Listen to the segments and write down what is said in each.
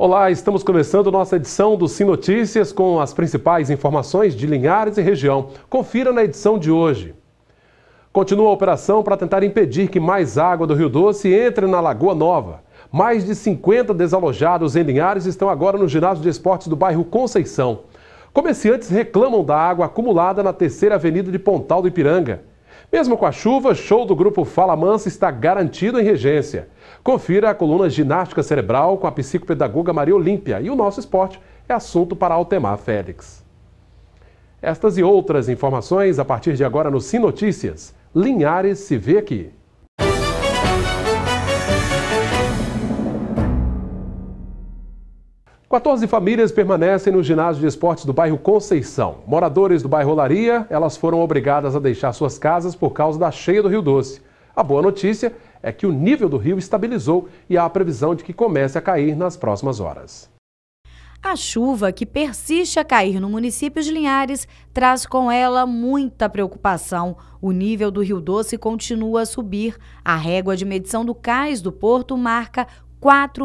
Olá, estamos começando nossa edição do Sim Notícias com as principais informações de Linhares e região. Confira na edição de hoje. Continua a operação para tentar impedir que mais água do Rio Doce entre na Lagoa Nova. Mais de 50 desalojados em Linhares estão agora no ginásio de esportes do bairro Conceição. Comerciantes reclamam da água acumulada na terceira avenida de Pontal do Ipiranga. Mesmo com a chuva, show do grupo Fala Mansa está garantido em Regência. Confira a coluna Ginástica Cerebral com a psicopedagoga Maria Olímpia e o nosso esporte é assunto para Altemar Félix. Estas e outras informações a partir de agora no Sim Notícias. Linhares se vê aqui. Quatorze famílias permanecem no ginásio de esportes do bairro Conceição. Moradores do bairro Olaria, elas foram obrigadas a deixar suas casas por causa da cheia do Rio Doce. A boa notícia é que o nível do rio estabilizou e há a previsão de que comece a cair nas próximas horas. A chuva que persiste a cair no município de Linhares traz com ela muita preocupação. O nível do Rio Doce continua a subir. A régua de medição do cais do Porto marca 4,33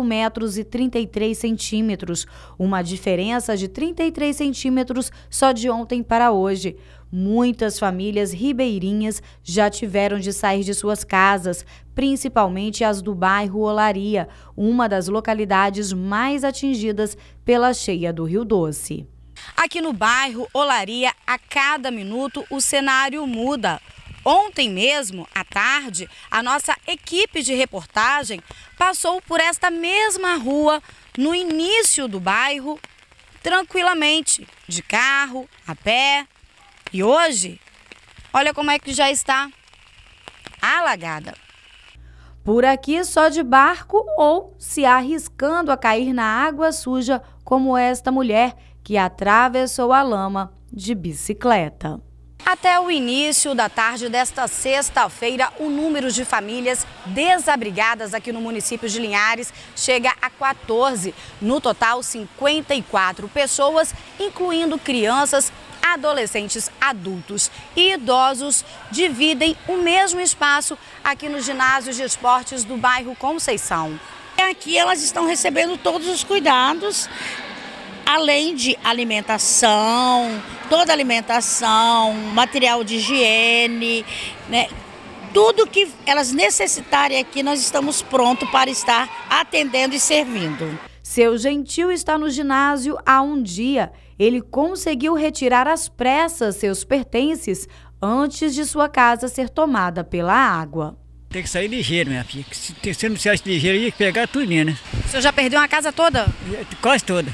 metros, uma diferença de 33 centímetros só de ontem para hoje. Muitas famílias ribeirinhas já tiveram de sair de suas casas, principalmente as do bairro Olaria, uma das localidades mais atingidas pela cheia do Rio Doce. Aqui no bairro Olaria, a cada minuto o cenário muda. Ontem mesmo, à tarde, a nossa equipe de reportagem passou por esta mesma rua no início do bairro, tranquilamente, de carro, a pé. E hoje, olha como é que já está alagada. Por aqui só de barco ou se arriscando a cair na água suja, como esta mulher que atravessou a lama de bicicleta. Até o início da tarde desta sexta-feira, o número de famílias desabrigadas aqui no município de Linhares chega a 14. No total, 54 pessoas, incluindo crianças, adolescentes, adultos e idosos, dividem o mesmo espaço aqui no ginásio de esportes do bairro Conceição. Aqui elas estão recebendo todos os cuidados, além de alimentação, toda alimentação, material de higiene, né? Tudo que elas necessitarem aqui, nós estamos prontos para estar atendendo e servindo. Seu Gentil está no ginásio há um dia. Ele conseguiu retirar às pressas seus pertences antes de sua casa ser tomada pela água. Tem que sair ligeiro, minha filha. Se não sair ligeiro, ia pegar tudo, né? O senhor já perdeu a casa toda? Quase toda.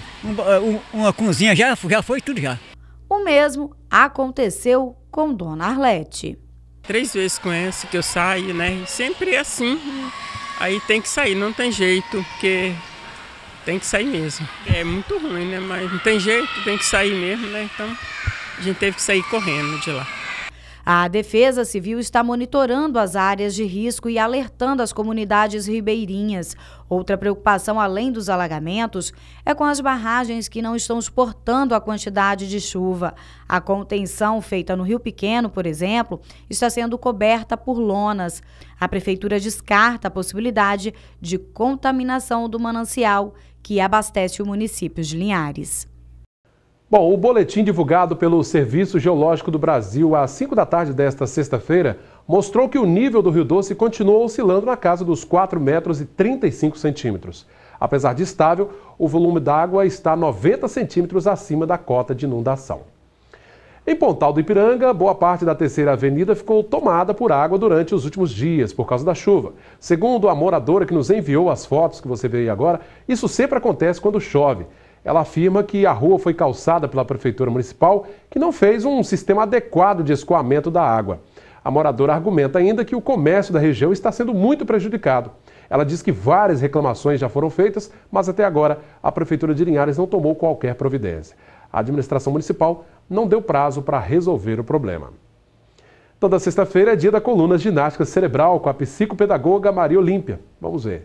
Uma cozinha já foi tudo já. O mesmo aconteceu com Dona Arlete. 3 vezes com essa que eu saio, né? E sempre é assim. Aí tem que sair, não tem jeito, porque tem que sair mesmo. É muito ruim, né? Mas não tem jeito, tem que sair mesmo, né? Então a gente teve que sair correndo de lá. A Defesa Civil está monitorando as áreas de risco e alertando as comunidades ribeirinhas. Outra preocupação, além dos alagamentos, é com as barragens que não estão suportando a quantidade de chuva. A contenção feita no Rio Pequeno, por exemplo, está sendo coberta por lonas. A Prefeitura descarta a possibilidade de contaminação do manancial que abastece o município de Linhares. Bom, o boletim divulgado pelo Serviço Geológico do Brasil às 5 da tarde desta sexta-feira mostrou que o nível do Rio Doce continua oscilando na casa dos 4,35 metros. Apesar de estável, o volume d'água está 90 centímetros acima da cota de inundação. Em Pontal do Ipiranga, boa parte da terceira avenida ficou tomada por água durante os últimos dias, por causa da chuva. Segundo a moradora que nos enviou as fotos que você vê aí agora, isso sempre acontece quando chove. Ela afirma que a rua foi calçada pela Prefeitura Municipal, que não fez um sistema adequado de escoamento da água. A moradora argumenta ainda que o comércio da região está sendo muito prejudicado. Ela diz que várias reclamações já foram feitas, mas até agora a Prefeitura de Linhares não tomou qualquer providência. A administração municipal não deu prazo para resolver o problema. Toda sexta-feira é dia da coluna Ginástica Cerebral com a psicopedagoga Maria Olímpia. Vamos ver.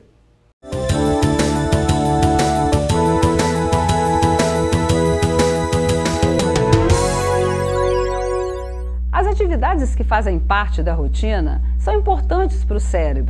As atividades que fazem parte da rotina são importantes para o cérebro.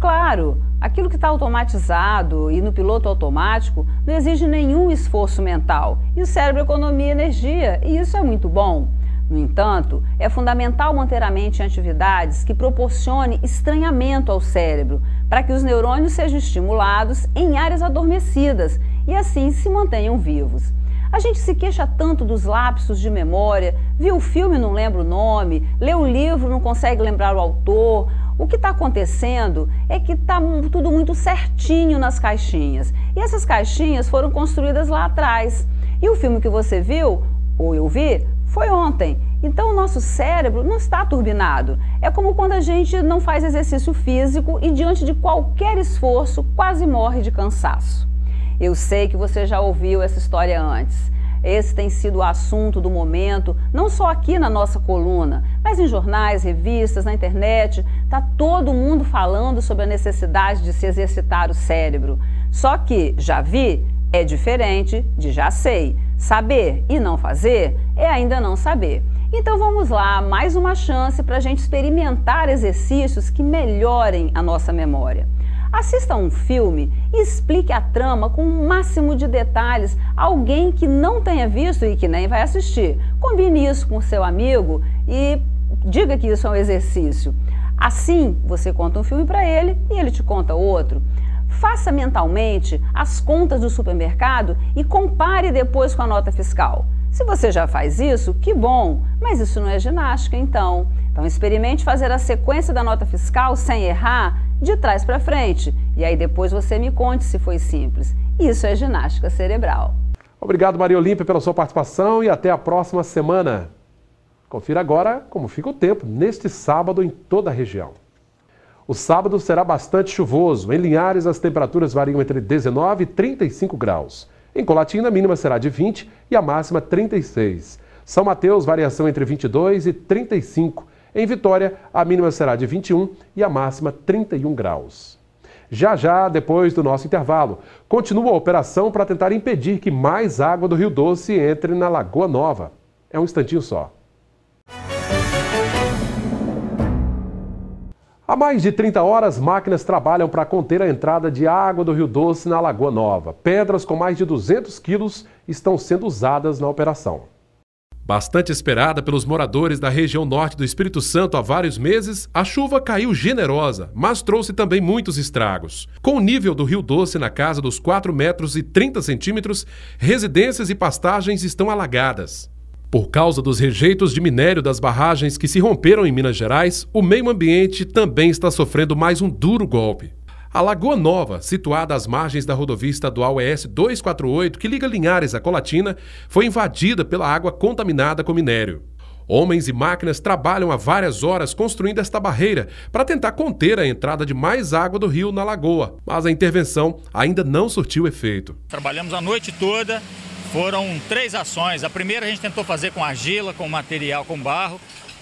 Claro, aquilo que está automatizado e no piloto automático não exige nenhum esforço mental e o cérebro economia energia, e isso é muito bom. No entanto, é fundamental manter a mente em atividades que proporcionem estranhamento ao cérebro, para que os neurônios sejam estimulados em áreas adormecidas e assim se mantenham vivos. A gente se queixa tanto dos lapsos de memória, viu o filme e não lembra o nome, lê o livro e não consegue lembrar o autor. O que está acontecendo é que está tudo muito certinho nas caixinhas. E essas caixinhas foram construídas lá atrás. E o filme que você viu, ou eu vi, foi ontem. Então o nosso cérebro não está turbinado. É como quando a gente não faz exercício físico e diante de qualquer esforço quase morre de cansaço. Eu sei que você já ouviu essa história antes. Esse tem sido o assunto do momento, não só aqui na nossa coluna, mas em jornais, revistas, na internet. Está todo mundo falando sobre a necessidade de se exercitar o cérebro. Só que já vi é diferente de já sei. Saber e não fazer é ainda não saber. Então vamos lá, mais uma chance para a gente experimentar exercícios que melhorem a nossa memória. Assista a um filme e explique a trama com o máximo de detalhes a alguém que não tenha visto e que nem vai assistir. Combine isso com o seu amigo e diga que isso é um exercício. Assim, você conta um filme para ele e ele te conta outro. Faça mentalmente as contas do supermercado e compare depois com a nota fiscal. Se você já faz isso, que bom, mas isso não é ginástica, então. Então experimente fazer a sequência da nota fiscal sem errar, de trás para frente, e aí depois você me conte se foi simples. Isso é ginástica cerebral. Obrigado, Maria Olímpia, pela sua participação e até a próxima semana. Confira agora como fica o tempo neste sábado em toda a região. O sábado será bastante chuvoso. Em Linhares, as temperaturas variam entre 19 e 35 graus. Em Colatina, a mínima será de 20 e a máxima 36. São Mateus, variação entre 22 e 35. Em Vitória, a mínima será de 21 e a máxima 31 graus. Já, depois do nosso intervalo, continua a operação para tentar impedir que mais água do Rio Doce entre na Lagoa Nova. É um instantinho só. Há mais de 30 horas, máquinas trabalham para conter a entrada de água do Rio Doce na Lagoa Nova. Pedras com mais de 200 quilos estão sendo usadas na operação. Bastante esperada pelos moradores da região norte do Espírito Santo há vários meses, a chuva caiu generosa, mas trouxe também muitos estragos. Com o nível do Rio Doce na casa dos 4 metros e 30 centímetros, residências e pastagens estão alagadas. Por causa dos rejeitos de minério das barragens que se romperam em Minas Gerais, o meio ambiente também está sofrendo mais um duro golpe. A Lagoa Nova, situada às margens da rodovia estadual ES 248, que liga Linhares a Colatina, foi invadida pela água contaminada com minério. Homens e máquinas trabalham há várias horas construindo esta barreira para tentar conter a entrada de mais água do rio na lagoa, mas a intervenção ainda não surtiu efeito. Trabalhamos a noite toda, foram 3 ações. A primeira a gente tentou fazer com argila, com material, com barro.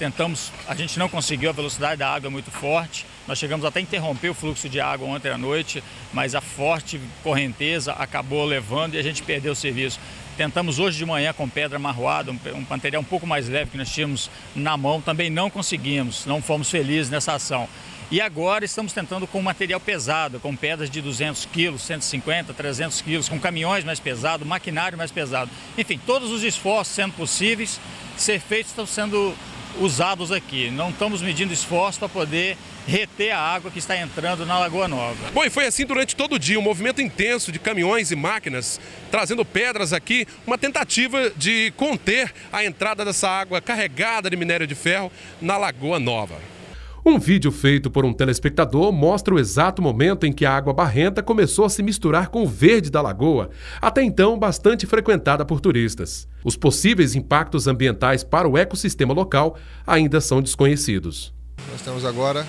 A gente não conseguiu, a velocidade da água é muito forte. Nós chegamos até a interromper o fluxo de água ontem à noite, mas a forte correnteza acabou levando e a gente perdeu o serviço. Tentamos hoje de manhã com pedra marroada, um material um pouco mais leve que nós tínhamos na mão, também não conseguimos, não fomos felizes nessa ação. E agora estamos tentando com material pesado, com pedras de 200 quilos, 150, 300 quilos, com caminhões mais pesados, maquinário mais pesado. Enfim, todos os esforços sendo possíveis, ser feitos, estão sendo usados aqui. Não estamos medindo esforço para poder reter a água que está entrando na Lagoa Nova. Bom, e foi assim durante todo o dia, um movimento intenso de caminhões e máquinas trazendo pedras aqui, uma tentativa de conter a entrada dessa água carregada de minério de ferro na Lagoa Nova. Um vídeo feito por um telespectador mostra o exato momento em que a água barrenta começou a se misturar com o verde da lagoa, até então bastante frequentada por turistas. Os possíveis impactos ambientais para o ecossistema local ainda são desconhecidos. Nós temos agora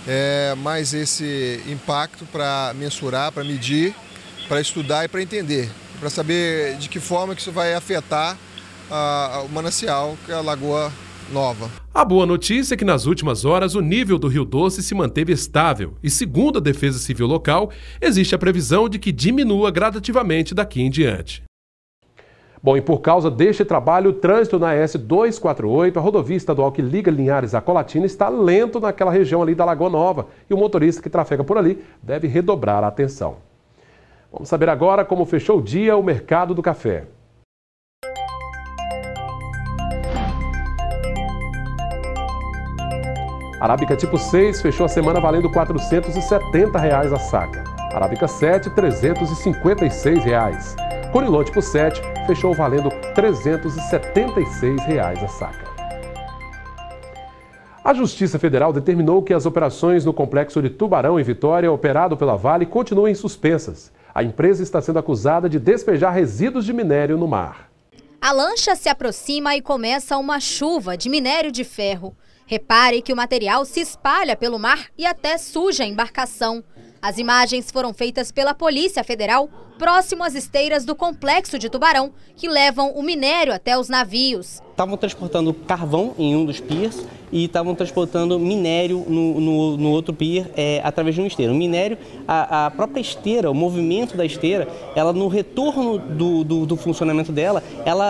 mais esse impacto para mensurar, para medir, para estudar e para entender, para saber de que forma que isso vai afetar o manancial, que é a Lagoa Nova. A boa notícia é que nas últimas horas o nível do Rio Doce se manteve estável e, segundo a Defesa Civil local, existe a previsão de que diminua gradativamente daqui em diante. Bom, e por causa deste trabalho, o trânsito na S248, a rodovia estadual que liga Linhares a Colatina, está lento naquela região ali da Lagoa Nova. E o motorista que trafega por ali deve redobrar a atenção. Vamos saber agora como fechou o dia o mercado do café. Arábica tipo 6 fechou a semana valendo R$ 470 a saca. Arábica 7, R$ 356. Conilon tipo 7 fechou valendo R$ 376 a saca. A Justiça Federal determinou que as operações no complexo de Tubarão, em Vitória, operado pela Vale, continuem suspensas. A empresa está sendo acusada de despejar resíduos de minério no mar. A lancha se aproxima e começa uma chuva de minério de ferro. Repare que o material se espalha pelo mar e até suja a embarcação. As imagens foram feitas pela Polícia Federal, próximo às esteiras do complexo de Tubarão, que levam o minério até os navios. Estavam transportando carvão em um dos piers e estavam transportando minério no outro pier através de uma esteira. O minério, a própria esteira, o movimento da esteira, ela no retorno do funcionamento dela,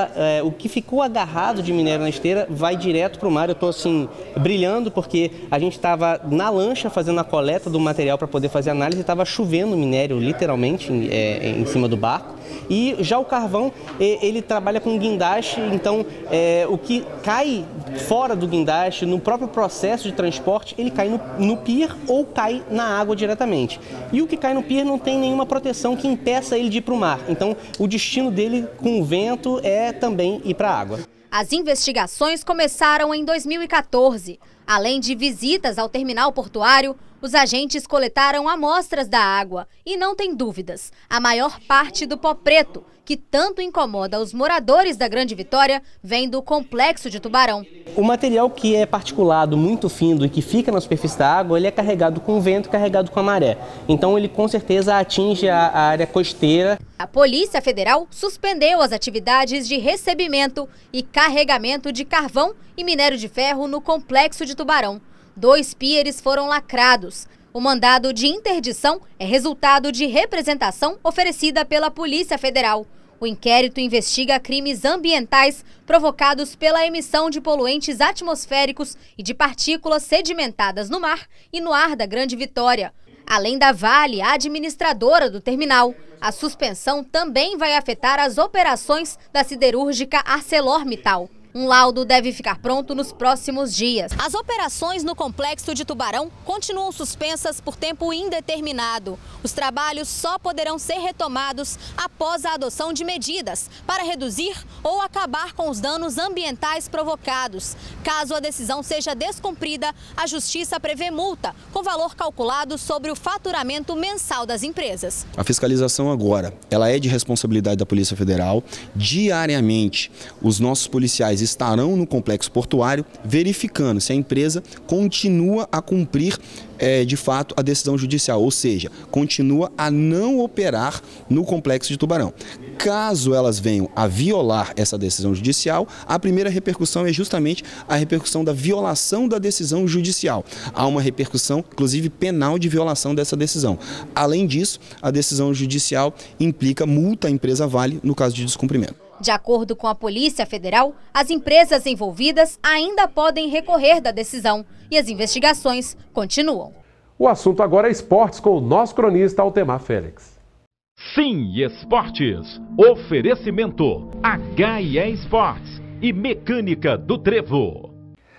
o que ficou agarrado de minério na esteira vai direto para o mar. Eu estou assim brilhando porque a gente estava na lancha fazendo a coleta do material para poder fazer análise e estava chovendo minério literalmente em cima do barco. E já o carvão, ele trabalha com guindaste, então o que cai fora do guindaste, no próprio processo de transporte, ele cai no pier ou cai na água diretamente. E o que cai no pier não tem nenhuma proteção que impeça ele de ir para o mar. Então o destino dele com o vento é também ir para a água. As investigações começaram em 2014. Além de visitas ao terminal portuário, os agentes coletaram amostras da água e não tem dúvidas, a maior parte do pó preto, que tanto incomoda os moradores da Grande Vitória, vem do complexo de Tubarão. O material que é particulado, muito fino e que fica na superfície da água, ele é carregado com vento, carregado com a maré. Então ele com certeza atinge a área costeira. A Polícia Federal suspendeu as atividades de recebimento e carregamento de carvão e minério de ferro no complexo de Tubarão. 2 pieres foram lacrados. O mandado de interdição é resultado de representação oferecida pela Polícia Federal. O inquérito investiga crimes ambientais provocados pela emissão de poluentes atmosféricos e de partículas sedimentadas no mar e no ar da Grande Vitória. Além da Vale, a administradora do terminal, a suspensão também vai afetar as operações da siderúrgica ArcelorMittal. Um laudo deve ficar pronto nos próximos dias. As operações no complexo de Tubarão continuam suspensas por tempo indeterminado. Os trabalhos só poderão ser retomados após a adoção de medidas para reduzir ou acabar com os danos ambientais provocados. Caso a decisão seja descumprida, a Justiça prevê multa com valor calculado sobre o faturamento mensal das empresas. A fiscalização agora, ela é de responsabilidade da Polícia Federal. Diariamente, os nossos policiais estarão no complexo portuário verificando se a empresa continua a cumprir de fato a decisão judicial, ou seja, continua a não operar no complexo de Tubarão. Caso elas venham a violar essa decisão judicial, a primeira repercussão é justamente a repercussão da violação da decisão judicial. Há uma repercussão, inclusive penal, de violação dessa decisão. Além disso, a decisão judicial implica multa à empresa Vale no caso de descumprimento. De acordo com a Polícia Federal, as empresas envolvidas ainda podem recorrer da decisão e as investigações continuam. O assunto agora é esportes com o nosso cronista Altemar Félix. Sim, esportes. Oferecimento H&E Esportes e Mecânica do Trevo.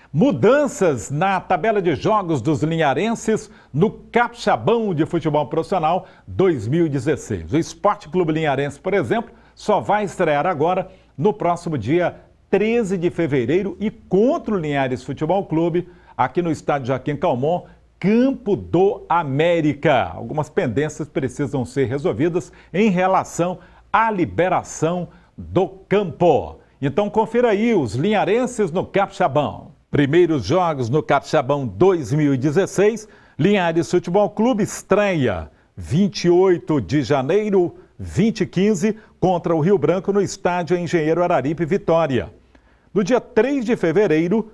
Mudanças na tabela de jogos dos linharenses no Capixabão de Futebol Profissional 2016. O Esporte Clube Linharense, por exemplo, só vai estrear agora no próximo dia 13 de fevereiro e contra o Linhares Futebol Clube, aqui no estádio Joaquim Calmon, Campo do América. Algumas pendências precisam ser resolvidas em relação à liberação do campo. Então confira aí os linharenses no Capixabão. Primeiros jogos no Capixabão 2016, Linhares Futebol Clube estreia 28 de janeiro 2015 contra o Rio Branco no estádio Engenheiro Araripe Vitória. No dia 3 de fevereiro,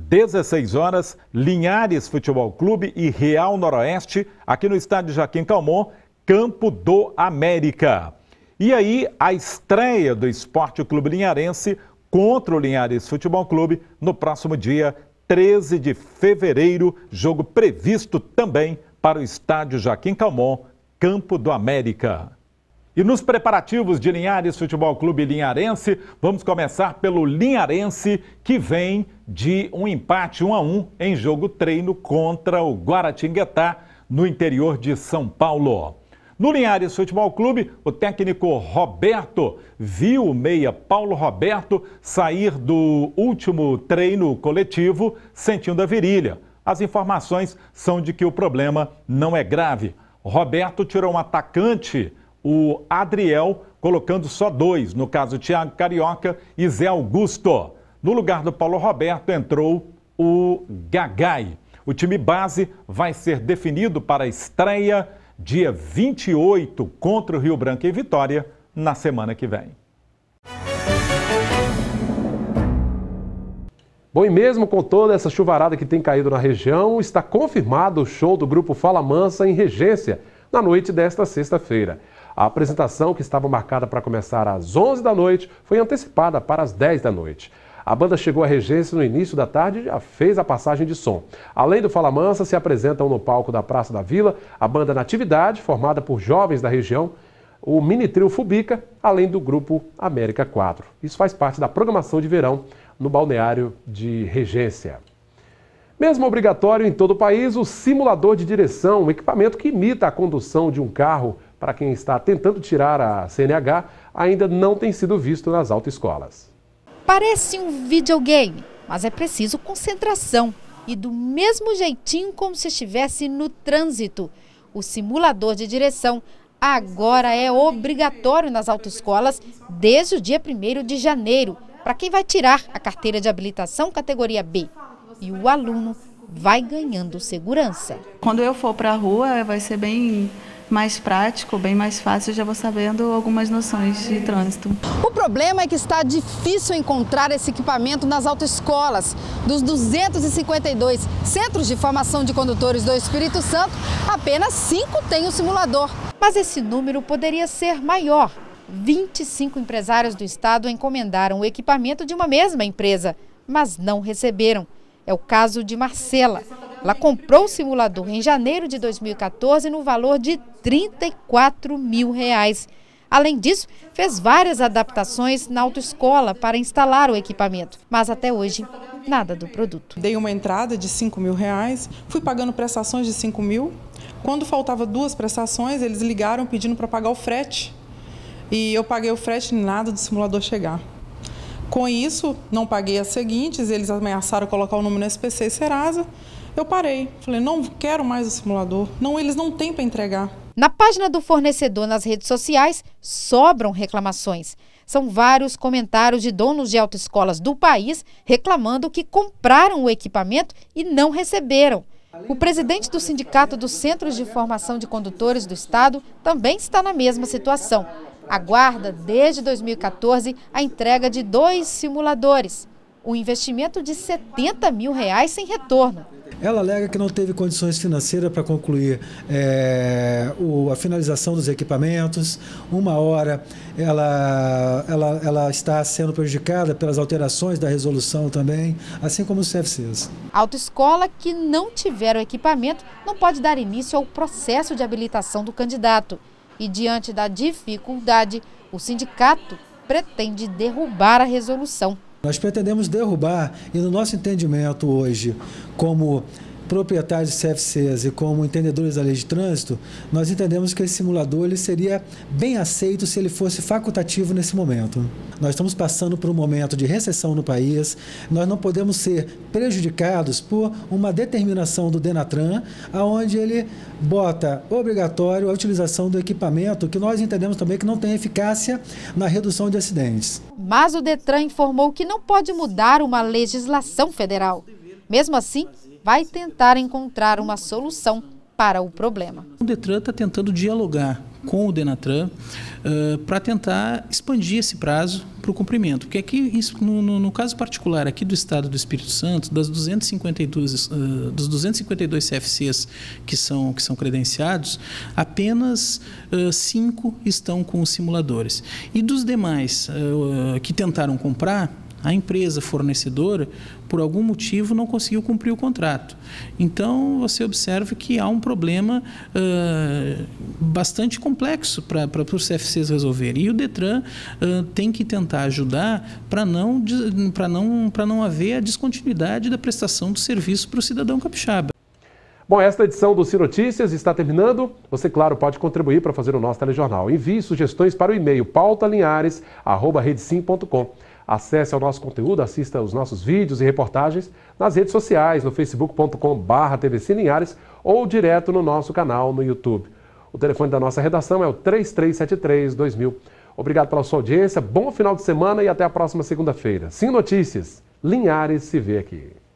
16 horas, Linhares Futebol Clube e Real Noroeste, aqui no estádio Joaquim Calmon, Campo do América. E aí, a estreia do Esporte Clube Linharense contra o Linhares Futebol Clube no próximo dia 13 de fevereiro, jogo previsto também para o estádio Joaquim Calmon, Campo do América. E nos preparativos de Linhares Futebol Clube Linharense, vamos começar pelo Linharense, que vem de um empate 1-1 em jogo treino contra o Guaratinguetá, no interior de São Paulo. No Linhares Futebol Clube, o técnico Roberto viu o meia Paulo Roberto sair do último treino coletivo sentindo a virilha. As informações são de que o problema não é grave. Roberto tirou um atacante, o Adriel, colocando só 2, no caso Thiago Carioca e Zé Augusto. No lugar do Paulo Roberto entrou o Gagai. O time base vai ser definido para a estreia dia 28 contra o Rio Branco e Vitória na semana que vem. Bom, e mesmo com toda essa chuvarada que tem caído na região, está confirmado o show do grupo Fala Mansa em Regência, na noite desta sexta-feira. A apresentação, que estava marcada para começar às 11 da noite, foi antecipada para as 10 da noite. A banda chegou à Regência no início da tarde e já fez a passagem de som. Além do Fala Mansa, se apresentam no palco da Praça da Vila a banda Natividade, formada por jovens da região, o mini trio Fubica, além do grupo América 4. Isso faz parte da programação de verão no balneário de Regência. Mesmo obrigatório em todo o país, o simulador de direção, um equipamento que imita a condução de um carro para quem está tentando tirar a CNH, ainda não tem sido visto nas autoescolas. Parece um videogame, mas é preciso concentração e do mesmo jeitinho como se estivesse no trânsito. O simulador de direção agora é obrigatório nas autoescolas desde o dia 1º de janeiro, para quem vai tirar a carteira de habilitação categoria B. E o aluno vai ganhando segurança. Quando eu for para a rua, vai ser bem mais prático, bem mais fácil, já vou sabendo algumas noções de trânsito. O problema é que está difícil encontrar esse equipamento nas autoescolas. Dos 252 centros de formação de condutores do Espírito Santo, apenas 5 têm o simulador. Mas esse número poderia ser maior. 25 empresários do estado encomendaram o equipamento de uma mesma empresa, mas não receberam. É o caso de Marcela. Ela comprou o simulador em janeiro de 2014 no valor de R$34 mil. Além disso, fez várias adaptações na autoescola para instalar o equipamento. Mas até hoje, nada do produto. Dei uma entrada de R$5 mil, fui pagando prestações de R$5 mil. Quando faltava 2 prestações, eles ligaram pedindo para pagar o frete. E eu paguei o frete e nada do simulador chegar. Com isso, não paguei as seguintes, eles ameaçaram colocar o nome no SPC e Serasa. Eu parei, falei, não quero mais o simulador, não, eles não têm para entregar. Na página do fornecedor nas redes sociais, sobram reclamações. São vários comentários de donos de autoescolas do país reclamando que compraram o equipamento e não receberam. O presidente do Sindicato dos Centros de Formação de Condutores do Estado também está na mesma situação. Aguarda, desde 2014, a entrega de 2 simuladores. Um investimento de R$70 mil sem retorno. Ela alega que não teve condições financeiras para concluir a finalização dos equipamentos. Uma hora ela está sendo prejudicada pelas alterações da resolução também, assim como os CFCs. A autoescola que não tiver o equipamento não pode dar início ao processo de habilitação do candidato. E diante da dificuldade, o sindicato pretende derrubar a resolução. Nós pretendemos derrubar, e no nosso entendimento hoje, como proprietários de CFCs e como entendedores da lei de trânsito, nós entendemos que esse simulador ele seria bem aceito se ele fosse facultativo nesse momento. Nós estamos passando por um momento de recessão no país, nós não podemos ser prejudicados por uma determinação do Denatran, onde ele bota obrigatório a utilização do equipamento, que nós entendemos também que não tem eficácia na redução de acidentes. Mas o Detran informou que não pode mudar uma legislação federal. Mesmo assim, vai tentar encontrar uma solução para o problema. O Detran está tentando dialogar com o Denatran para tentar expandir esse prazo para o cumprimento. Porque aqui, no caso particular aqui do Estado do Espírito Santo, dos 252 CFCs que são credenciados, apenas 5 estão com os simuladores. E dos demais que tentaram comprar, a empresa fornecedora, por algum motivo, não conseguiu cumprir o contrato. Então, você observa que há um problema bastante complexo para os CFCs resolverem. E o Detran tem que tentar ajudar para não haver a descontinuidade da prestação do serviço para o cidadão capixaba. Bom, esta edição do Ciro Notícias está terminando. Você, claro, pode contribuir para fazer o nosso telejornal. Envie sugestões para o e-mail pautalinhares@redesim.com. Acesse ao nosso conteúdo, assista aos nossos vídeos e reportagens nas redes sociais, no facebook.com/TVC Linhares ou direto no nosso canal no YouTube. O telefone da nossa redação é o 3373-2000. Obrigado pela sua audiência, bom final de semana e até a próxima segunda-feira. Sim Notícias, Linhares se vê aqui.